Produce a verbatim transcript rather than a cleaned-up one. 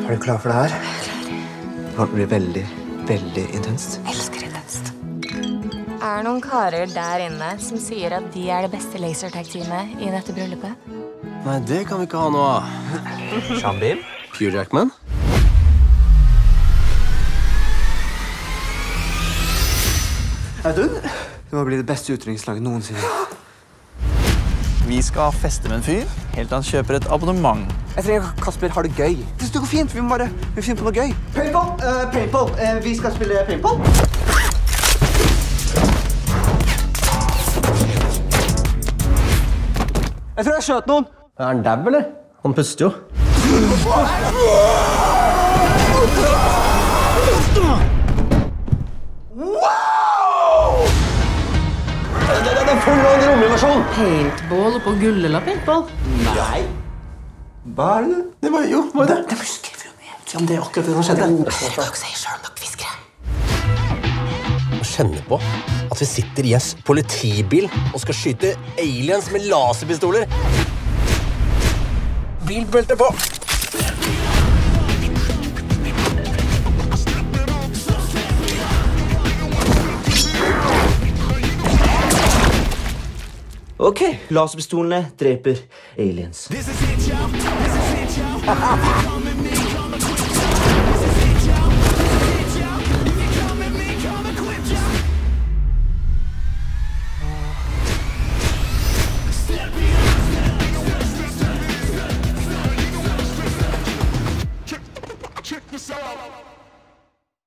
Er du klar for det her? Det blir veldig, veldig intenst. Elsker intenst. Er det noen karer der inne som sier at de er det beste lasertag-teamet i dette bryllupet? Nei, det kan vi ikke ha noe av. Sean Beam? Hugh Jackman? Audun, det må bli det beste utdrikningslaget noensinne. Vi skal feste med en fyr, helt til han kjøper et abonnement. Jeg trenger Kasper har det gøy. Det går fint, vi må bare vi finne på noe gøy. Paintball! Uh, paintball! Uh, vi skal spille paintball. Jeg tror jeg skjøt noen. Er han dau, eller? Han puster jo. Det er full av rommelig versjon. Paintball på gullelapp paintball? Nei. Hva er det? Det var jo, hva er det? Det må skrive jo ned. Se om det er akkurat det som skjedde. Dere kan ikke si selv nok fiskere. Jeg kjenner på at vi sitter i en politibil og skal skyte aliens med laserpistoler. Bilbelte på. Ok, laserpistolene dreper aliens.